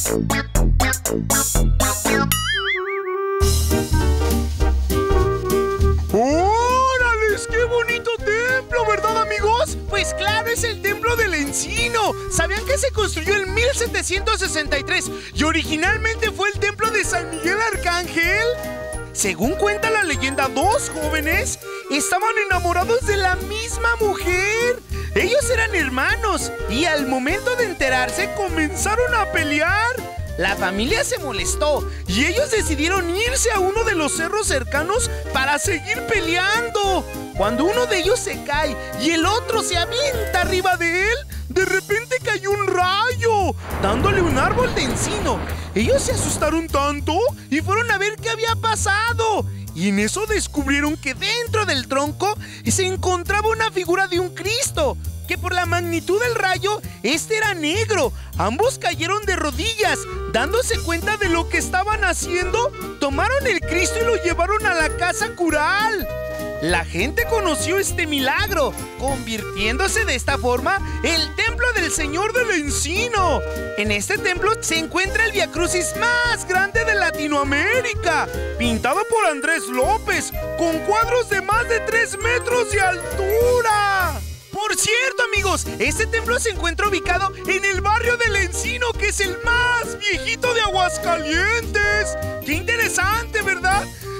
¡Órales! ¡Qué bonito templo! ¿Verdad, amigos? Pues claro, es el Templo del Encino. ¿Sabían que se construyó en 1763 y originalmente fue el templo de San Miguel Arcángel? Según cuenta la leyenda, dos jóvenes estaban enamorados de la misma mujer. Ellos eran hermanos y al momento de enterarse comenzaron a pelear. La familia se molestó y ellos decidieron irse a uno de los cerros cercanos para seguir peleando. Cuando uno de ellos se cae y el otro se avienta arriba de él, de repente cayó un rayo, dándole un árbol de encino. Ellos se asustaron tanto y fueron a ver qué había pasado. Y en eso descubrieron que dentro del tronco se encontraba una figura de un Cristo, que por la magnitud del rayo, este era negro. Ambos cayeron de rodillas. Dándose cuenta de lo que estaban haciendo, tomaron el Cristo y lo llevaron a la casa cural. La gente conoció este milagro, convirtiéndose de esta forma el Templo del Señor del Encino. En este templo se encuentra el viacrucis más grande de Latinoamérica, pintado por Andrés López, con cuadros de más de 3 metros de altura. Por cierto, amigos, este templo se encuentra ubicado en el barrio del Encino, que es el más viejito de Aguascalientes. ¡Qué interesante!, ¿verdad?